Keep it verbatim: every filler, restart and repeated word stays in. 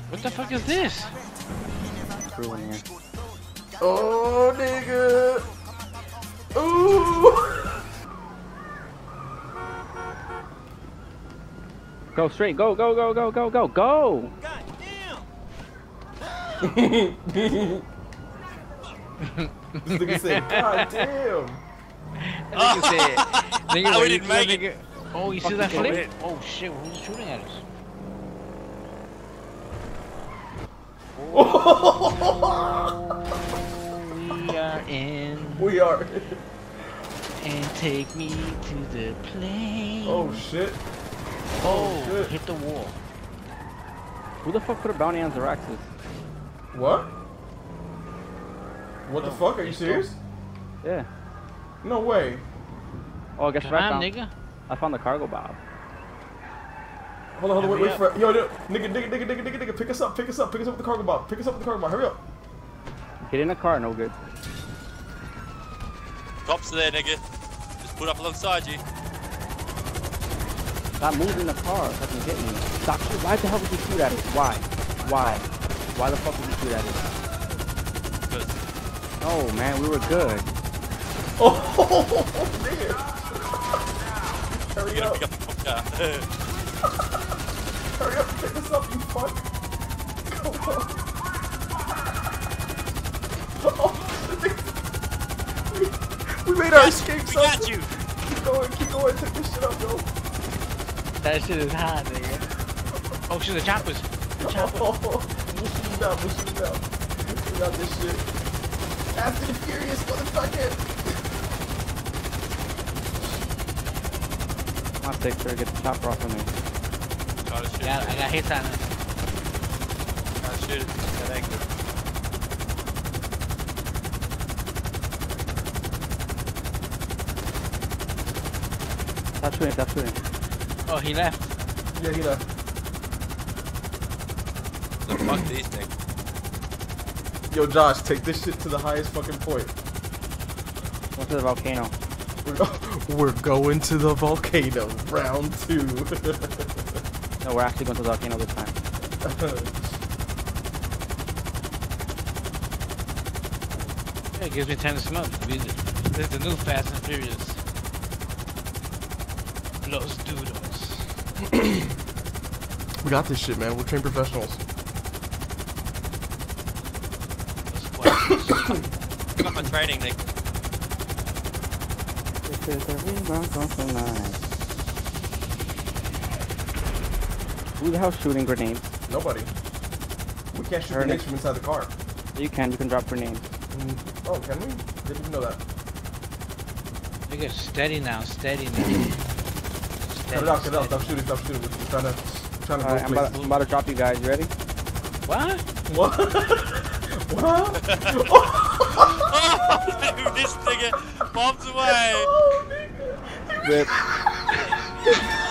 What the fuck is this? Ruin here. Oh, nigga. Ooh. Go straight. Go, go, go, go, go, go, go. God damn. This nigga said, God damn. Nigga said, nigga, Oh, we where didn't you make go, it. nigga? Oh, you see Fuck that you, flip? David. Oh shit, who's shooting at us? We are in. We are. And take me to the plane. Oh, shit. Oh, shit. hit the wall. Who the fuck put a bounty on Zaraxis? What? What the Oh, fuck? Are you it's serious? Yeah. No way. Oh, I guess I Come on, found, nigga. I found the cargo bob. Hold on, hold on, wait, Hurry wait for it. Yo, yo, nigga, nigga, nigga, nigga, nigga, nigga, pick us up, pick us up, pick us up with the cargo bob. Pick us up with the cargo bob. Hurry up. Get in the car, no good. Cops are there, nigga. Just put up alongside you. Stop moving the car. Fucking hit me. Stop. Why the hell would you shoot at us? Why? Why? Why the fuck would you shoot at us? Because Oh man, we were good. Oh, nigga. Hurry you gotta up. pick up the fuck car. Hurry up and pick us up, you fuck. Come on. Oh, we made our escape, We son. got you. Keep going, keep going, take this shit up, yo. That shit is hot, nigga. Oh shit, the choppers. The choppers. Oh, we'll shoot him down, we'll shoot him down. We got this shit. Fast and Furious, motherfucker. Come on, Sixer, get the chopper off of me. Try to shoot I got, I got hits on it. Try to shoot it. That ain't good. Stop shooting, stop shooting. Oh, he left. Yeah, he left. So fuck these things. Yo, Josh, take this shit to the highest fucking point. Went to the volcano. We're, we're going to the volcano, round two. No, we're actually going to the volcano this time. Yeah, it gives me time to smoke. This is the new Fast and Furious. Los Dudos. We got this shit, man. We're trained professionals. Los Guapos. Got my training, Nick. This is the rebound from the night. Who the hell's shooting grenades? Nobody. We can't shoot Heard grenades it. from inside the car. You can, you can drop grenades. Mm, Oh, can we? Didn't even know that. Nigga, steady now, steady now. Cut Steady, it out, cut it out. steady. Stop shooting, stop shooting. We're, we're trying to, trying to Alright, go I'm about, places. I'm about to drop you guys. You ready? What? What? What? Oh, this nigga bombs away. Oh, nigga. Rip.